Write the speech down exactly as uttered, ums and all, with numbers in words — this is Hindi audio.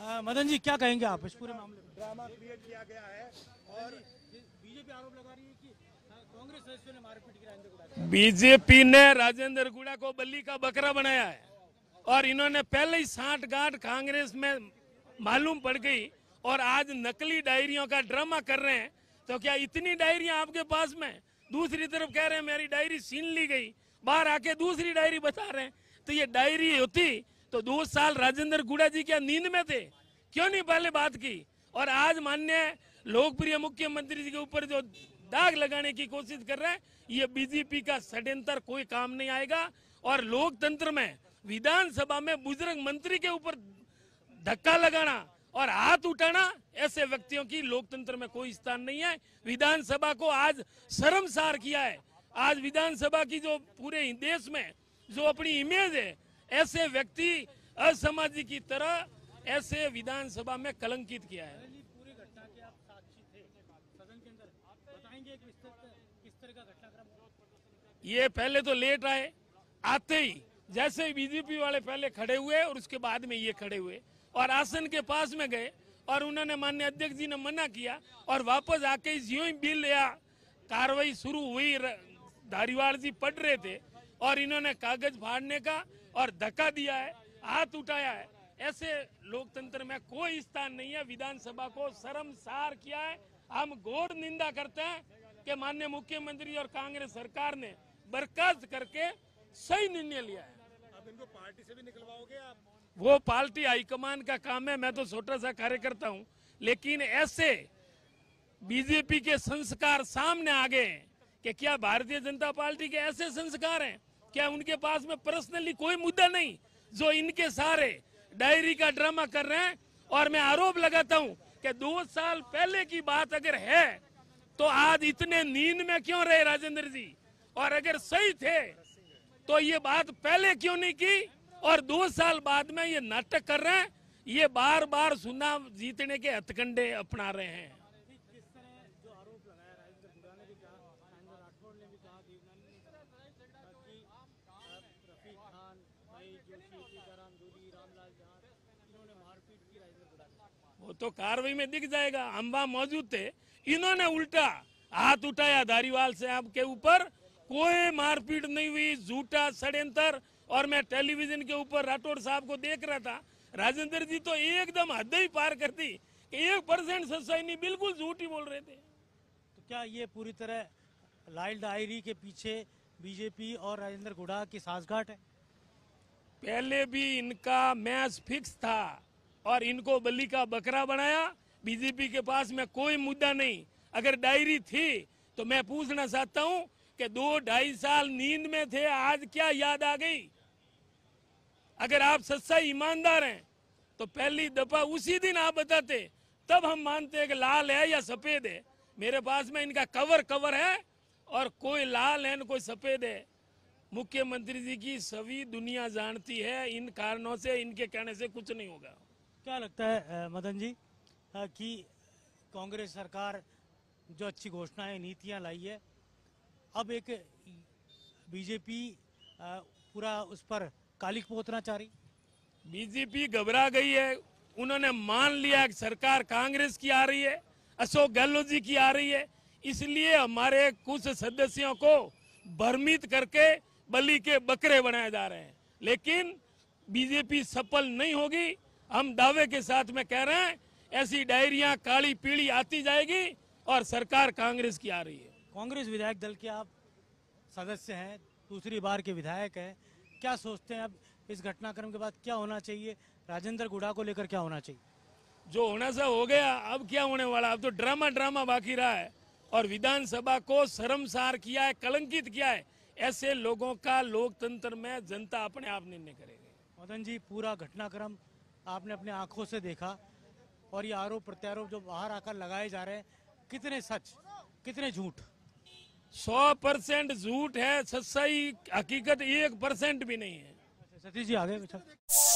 मदन जी क्या कहेंगे आप इस पूरे मामले में? ड्रामा क्रिएट किया गया है और बीजेपी आरोप लगा रही है कि कांग्रेस सदस्यों ने मारपीट की राजेंद्र गुड़ा। बीजेपी ने राजेंद्र गुड़ा को बल्ली का बकरा बनाया है और इन्होंने पहले ही साठ गांठ कांग्रेस में मालूम पड़ गई और आज नकली डायरियों का ड्रामा कर रहे हैं। तो क्या इतनी डायरियां आपके पास में? दूसरी तरफ कह रहे हैं मेरी डायरी छीन ली गई, बाहर आके दूसरी डायरी बता रहे हैं। तो ये डायरी होती तो दो साल राजेंद्र गुड़ा जी क्या नींद में थे? क्यों नहीं पहले बात की? और आज माननीय लोकप्रिय मुख्यमंत्री जी के ऊपर जो दाग लगाने की कोशिश कर रहे हैं, ये बीजेपी का षड्यंत्र कोई काम नहीं आएगा। और लोकतंत्र में विधानसभा में बुजुर्ग मंत्री के ऊपर धक्का लगाना और हाथ उठाना, ऐसे व्यक्तियों की लोकतंत्र में कोई स्थान नहीं है। विधानसभा को आज शर्मसार किया है। आज विधानसभा की जो पूरे देश में जो अपनी इमेज है, ऐसे व्यक्ति असामाजिक की तरह ऐसे विधानसभा में कलंकित किया है। पूरी घटना के आप साक्षी थे सदन के अंदर, बताएंगे किस तरह का घटनाक्रम? ये पहले तो लेट आए, आते ही जैसे ही बीजेपी वाले पहले खड़े हुए और उसके बाद में ये खड़े हुए और आसन के पास में गए और उन्होंने माननीय अध्यक्ष जी ने मना किया और वापस आके यूं ही बिल या कार्रवाई शुरू हुई, धारीवाल जी पढ़ रहे थे और इन्होंने कागज फाड़ने का और धक्का दिया है, हाथ उठाया है। ऐसे लोकतंत्र में कोई स्थान नहीं है। विधानसभा को शर्मसार किया है। हम घोर निंदा करते हैं कि माननीय मुख्यमंत्री और कांग्रेस सरकार ने बर्खास्त करके सही निर्णय लिया है। अब इनको पार्टी से भी निकलवाओगे आप? वो पार्टी हाईकमान का काम है, मैं तो छोटा सा कार्यकर्ता हूं। लेकिन ऐसे बीजेपी के संस्कार सामने आ गए हैं कि क्या भारतीय जनता पार्टी के ऐसे संस्कार हैं? क्या उनके पास में पर्सनली कोई मुद्दा नहीं जो इनके सारे डायरी का ड्रामा कर रहे हैं? और मैं आरोप लगाता हूं कि दो साल पहले की बात अगर है तो आज इतने नींद में क्यों रहे राजेंद्र जी? और अगर सही थे तो ये बात पहले क्यों नहीं की? और दो साल बाद में ये नाटक कर रहे हैं। ये बार बार चुनाव जीतने के हथकंडे अपना रहे हैं। किस तरह जो आरोप लगाया राजेंद्र गुड़ा ने भी कहा, राजेंद्र राठौड़ ने भी कहा, देवनानी ने कहा कि रफीक खान, महेश जोशी, टीकाराम जूली, रामलाल जहां इन्होंने मारपीट की राजेंद्र गुड़ा ने। वो तो कार्रवाई में दिख जाएगा। हम वहां मौजूद थे, इन्होंने उल्टा हाथ उठाया धारीवाल से आपके ऊपर। कोई मारपीट नहीं हुई, झूठा षड्यंत्र। और मैं टेलीविजन के ऊपर राठौड़ साहब को देख रहा था, राजेंद्र जी तो एकदम हद ही पार कर दी कि एक परसेंट सच्चाई नहीं, बिल्कुल झूठ ही बोल रहे थे। तो क्या ये पूरी तरह लाइल डायरी के पीछे बीजेपी और राजेंद्र गुड़ा की साठगांठ है? पहले भी इनका मैच फिक्स था और इनको बल्ली का बकरा बनाया। बीजेपी के पास में कोई मुद्दा नहीं। अगर डायरी थी तो मैं पूछना चाहता हूं कि दो ढाई साल नींद में थे, आज क्या याद आ गई? अगर आप सच्चाई ईमानदार हैं तो पहली दफा उसी दिन आप बताते, तब हम मानते हैं कि लाल है या सफेद है। मेरे पास में इनका कवर कवर है और कोई लाल है न कोई सफेद है। मुख्यमंत्री जी की सभी दुनिया जानती है। इन कारणों से, इनके कहने से कुछ नहीं होगा। क्या लगता है मदन जी कि कांग्रेस सरकार जो अच्छी घोषणाएं नीतियां लाई है, अब एक बीजेपी पूरा उस पर कालिक पोतना चाह रही? बीजेपी घबरा गई है। उन्होंने मान लिया कि सरकार कांग्रेस की आ रही है, अशोक गहलोत जी की आ रही है। इसलिए हमारे कुछ सदस्यों को भ्रमित करके बलि के बकरे बनाए जा रहे हैं। लेकिन बीजेपी सफल नहीं होगी। हम दावे के साथ में कह रहे हैं, ऐसी डायरियां काली पीली आती जाएगी और सरकार कांग्रेस की आ रही है। कांग्रेस विधायक दल के आप सदस्य हैं, दूसरी बार के विधायक हैं, क्या सोचते हैं अब इस घटनाक्रम के बाद क्या होना चाहिए? राजेंद्र गुड़ा को लेकर क्या होना चाहिए? जो होना सा हो गया, अब क्या होने वाला? अब तो ड्रामा ड्रामा बाकी रहा है और विधानसभा को शर्मसार किया है, कलंकित किया है। ऐसे लोगों का लोकतंत्र में जनता अपने आप निर्णय करेगी। मदन जी, पूरा घटनाक्रम आपने अपने आंखों से देखा और ये आरोप प्रत्यारोप जो बाहर आकर लगाए जा रहे हैं, कितने सच कितने झूठ? सौ परसेंट झूठ है, सच्चाई हकीकत एक परसेंट भी नहीं है। सतीश जी आगे।